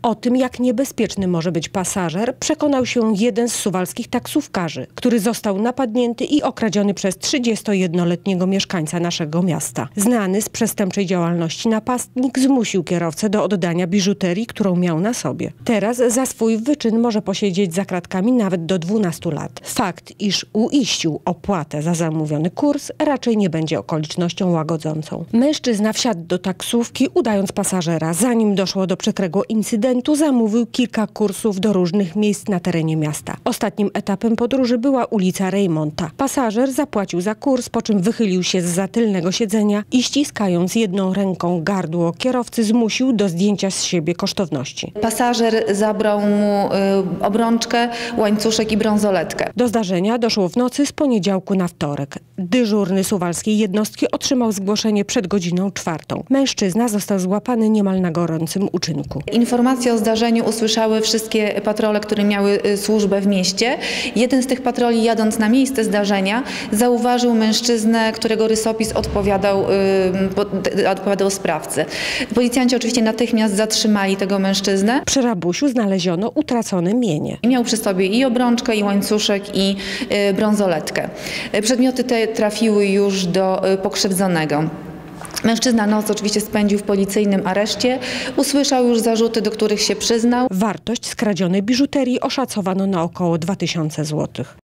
O tym, jak niebezpieczny może być pasażer, przekonał się jeden z suwalskich taksówkarzy, który został napadnięty i okradziony przez 31-letniego mieszkańca naszego miasta. Znany z przestępczej działalności napastnik zmusił kierowcę do oddania biżuterii, którą miał na sobie. Teraz za swój wyczyn może posiedzieć za kratkami nawet do 12 lat. Fakt, iż uiścił opłatę za zamówiony kurs, raczej nie będzie okolicznością łagodzącą. Mężczyzna wsiadł do taksówki, udając pasażera. Zanim doszło do przykrego incydentu, zamówił kilka kursów do różnych miejsc na terenie miasta. Ostatnim etapem podróży była ulica Rejmonta. Pasażer zapłacił za kurs, po czym wychylił się zza tylnego siedzenia i ściskając jedną ręką gardło kierowcy, zmusił do zdjęcia z siebie kosztowności. Pasażer zabrał mu obrączkę, łańcuszek i brązoletkę. Do zdarzenia doszło w nocy z poniedziałku na wtorek. Dyżurny suwalskiej jednostki otrzymał zgłoszenie przed godziną 4. Mężczyzna został złapany niemal na gorącym uczynku. Informacje o zdarzeniu usłyszały wszystkie patrole, które miały służbę w mieście. Jeden z tych patroli, jadąc na miejsce zdarzenia, zauważył mężczyznę, którego rysopis odpowiadał sprawcy. Policjanci oczywiście natychmiast zatrzymali tego mężczyznę. Przy rabusiu znaleziono utracone mienie. Miał przy sobie i obrączkę, i łańcuszek, i brązoletkę. Przedmioty te trafiły już do pokrzywdzonego. Mężczyzna noc oczywiście spędził w policyjnym areszcie. Usłyszał już zarzuty, do których się przyznał. Wartość skradzionej biżuterii oszacowano na około 2000 zł.